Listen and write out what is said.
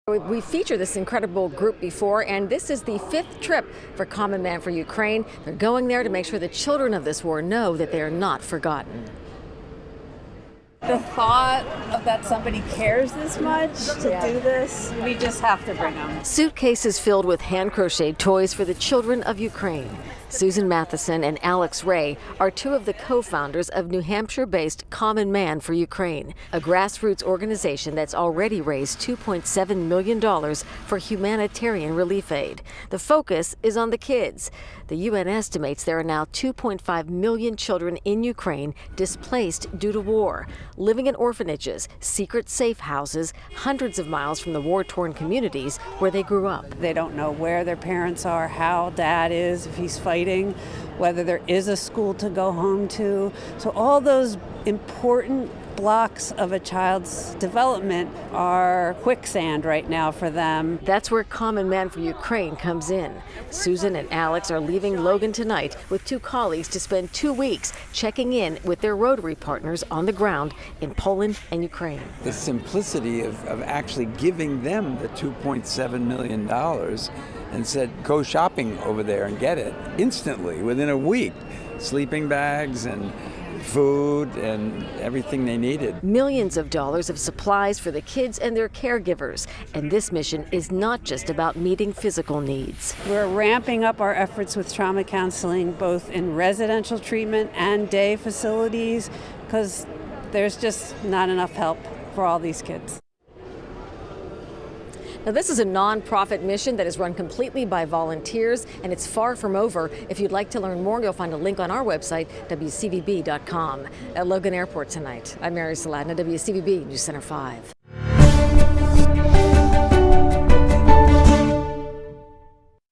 We featured this incredible group before, and this is the 5th trip for Common Man for Ukraine. They're going there to make sure the children of this war know that they are not forgotten. The thought of that somebody cares this much to do this, we just have to bring them. Suitcases filled with hand-crocheted toys for the children of Ukraine. Susan Matheson and Alex Ray are two of the co-founders of New Hampshire-based Common Man for Ukraine, a grassroots organization that's already raised $2.7 million for humanitarian relief aid. The focus is on the kids. The UN estimates there are now 2.5 million children in Ukraine displaced due to war, living in orphanages, secret safe houses, hundreds of miles from the war-torn communities where they grew up. They don't know where their parents are, how dad is, if he's fighting, whether there is a school to go home to. So all those important blocks of a child's development are quicksand right now for them. That's where Common Man for Ukraine comes in. Susan and Alex are leaving Logan tonight with two colleagues to spend 2 weeks checking in with their Rotary partners on the ground in Poland and Ukraine. The simplicity of actually giving them the $2.7 million and said, go shopping over there and get it instantly within a week. Sleeping bags and food and everything they needed. Millions of dollars of supplies for the kids and their caregivers. And this mission is not just about meeting physical needs. We're ramping up our efforts with trauma counseling, both in residential treatment and day facilities, because there's just not enough help for all these kids. Now, this is a non-profit mission that is run completely by volunteers, and it's far from over. If you'd like to learn more, you'll find a link on our website, WCVB.com. At Logan Airport tonight, I'm Mary Saladna, WCVB News Center 5.